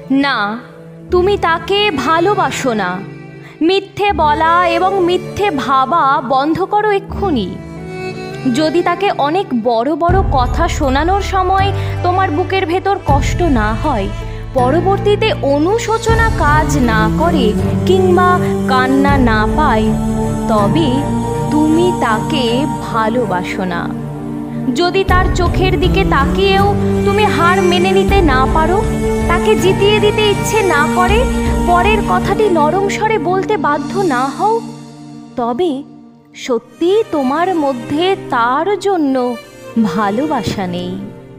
না, তুমি তাকে ভালোবাসো না। মিথ্যে বলা এবং মিথ্যে ভাবা বন্ধ করো এক্ষুনি। যদি তাকে অনেক বড় বড় কথা শোনানোর সময় তোমার বুকের ভেতর কষ্ট না হয়, পরবর্তীতে অনুশোচনা কাজ না করে কিংবা কান্না না পায়, তবে তুমি তাকে ভালোবাসো না। যদি তার চোখের দিকে তাকিয়েও তুমি হার মেনে নিতে না পারো, তাকে জিতিয়ে দিতে ইচ্ছে না করে, পরের কথাটি নরম স্বরে বলতে বাধ্য না হও, তবে সত্যি তোমার মধ্যে তার জন্য ভালোবাসা নেই।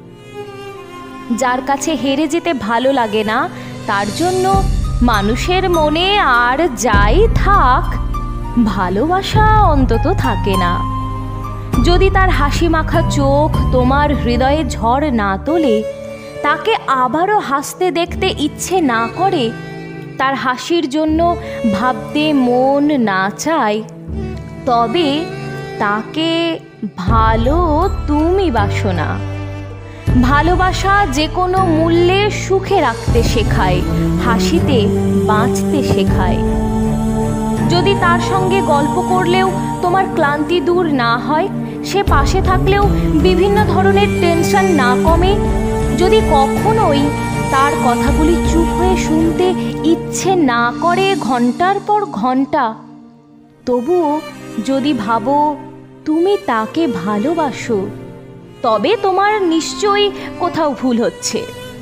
যার কাছে হেরে যেতে ভালো লাগে না, তার জন্য মানুষের মনে আর যাই থাক, ভালোবাসা অন্তত থাকে না। যদি তার হাসি মাখা চোখ তোমার হৃদয়ে ঝড় না তোলে, তাকে আবারও হাসতে দেখতে ইচ্ছে না করে, তার হাসির জন্য ভাবতে মন না চায়, তবে তাকে ভালো তুমি বাসো না। ভালোবাসা যে কোনো মূল্যে সুখে রাখতে শেখায়, হাসিতে বাঁচতে শেখায়। যদি তার সঙ্গে গল্প করলেও তোমার ক্লান্তি দূর না হয়, সে পাশে থাকলেও বিভিন্ন ধরনের টেনশন না কমে, যদি কখনোই তার কথাগুলি চুপ হয়ে শুনতে ইচ্ছে না করে ঘন্টার পর ঘন্টা, তবুও যদি ভাবো তুমি তাকে ভালোবাসো, তবে তোমার নিশ্চয়ই কোথাও ভুল হচ্ছে।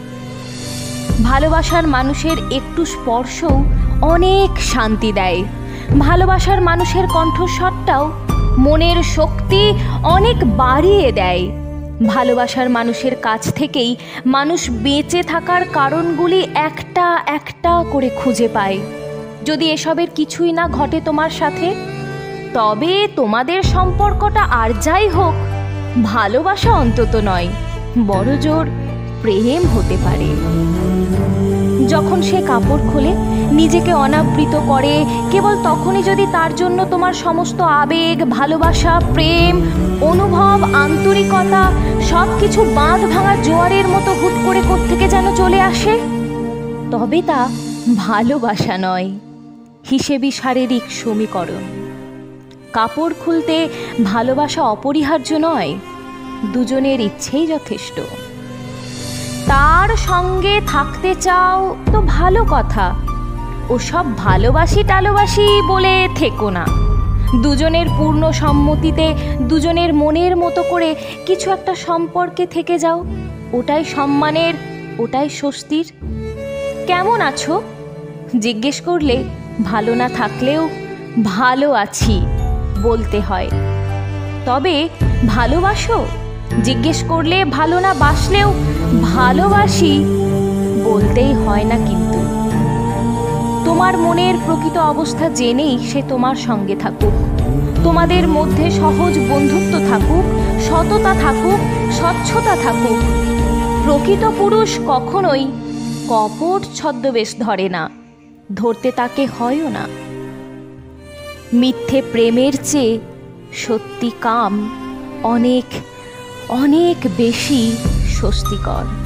ভালোবাসার মানুষের একটু স্পর্শও অনেক শান্তি দেয়। ভালোবাসার মানুষের কণ্ঠস্বরটাও মনের শক্তি অনেক বাড়িয়ে দেয়। ভালোবাসার মানুষের কাছ থেকেই মানুষ বেঁচে থাকার কারণগুলি একটা একটা করে খুঁজে পায়। যদি এসবের কিছুই না ঘটে তোমার সাথে, তবে তোমাদের সম্পর্কটা আর যাই হোক, ভালোবাসা অন্তত নয়, বড়জোর প্রেম হতে পারে। যখন সে কাপড় খোলে, নিজেকে অনাবৃত করে, কেবল তখনই যদি তার জন্য তোমার সমস্ত আবেগ, ভালোবাসা, প্রেম, অনুভব, আন্তরিকতা সব কিছু বাঁধ ভাঙা জোয়ারের মতো হুট করে কোত্থেকে যেন চলে আসে, তবে তা ভালোবাসা নয়, হিসেবি শারীরিক সমীকরণ। কাপড় খুলতে ভালোবাসা অপরিহার্য নয়, দুজনের ইচ্ছেই যথেষ্ট। তার সঙ্গে থাকতে চাও তো ভালো কথা, ওসব ভালোবাসি টালোবাসি বলে থেকো না। দুজনের পূর্ণ সম্মতিতে দুজনের মনের মতো করে কিছু একটা সম্পর্কে থেকে যাও, ওটাই সম্মানের, ওটাই স্বস্তির। কেমন আছো জিজ্ঞেস করলে ভালো না থাকলেও ভালো আছি বলতে হয়। তবে ভালোবাসো জিজ্ঞেস করলে ভালো না বাসলেও ভালোবাসি বলতেই হয় না। কিন্তু তোমার মনের প্রকৃত অবস্থা জেনেই সে তোমার সঙ্গে থাকুক, তোমাদের মধ্যে সহজ বন্ধুত্ব থাকুক, সততা থাকুক, স্বচ্ছতা থাকুক। প্রকৃত পুরুষ কখনোই কপট ছদ্মবেশ ধরে না, ধরতে তাকে হয়ও না। মিথ্যে প্রেমের চেয়ে সত্যি কাম অনেক অনেক বেশি স্বস্তিকর।